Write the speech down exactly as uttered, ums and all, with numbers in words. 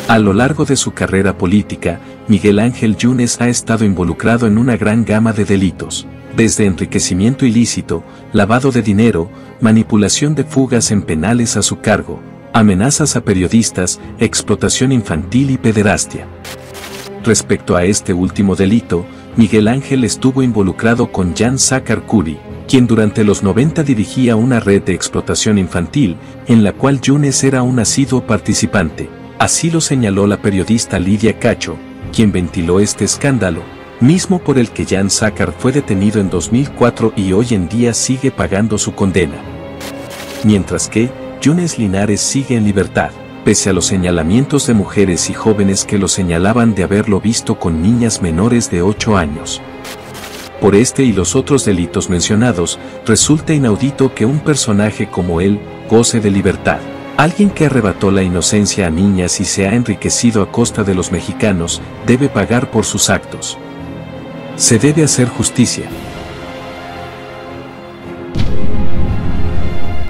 A lo largo de su carrera política, Miguel Ángel Yunes ha estado involucrado en una gran gama de delitos, desde enriquecimiento ilícito, lavado de dinero, manipulación de fugas en penales a su cargo, amenazas a periodistas, explotación infantil y pederastia. Respecto a este último delito, Miguel Ángel estuvo involucrado con Jan Sácar Curi, quien durante los noventa dirigía una red de explotación infantil, en la cual Yunes era un asiduo participante. Así lo señaló la periodista Lidia Cacho, quien ventiló este escándalo, mismo por el que Jan Sácar fue detenido en dos mil cuatro y hoy en día sigue pagando su condena. Mientras que, Yunes Linares sigue en libertad, pese a los señalamientos de mujeres y jóvenes que lo señalaban de haberlo visto con niñas menores de ocho años. Por este y los otros delitos mencionados, resulta inaudito que un personaje como él goce de libertad. Alguien que arrebató la inocencia a niñas y se ha enriquecido a costa de los mexicanos, debe pagar por sus actos. Se debe hacer justicia.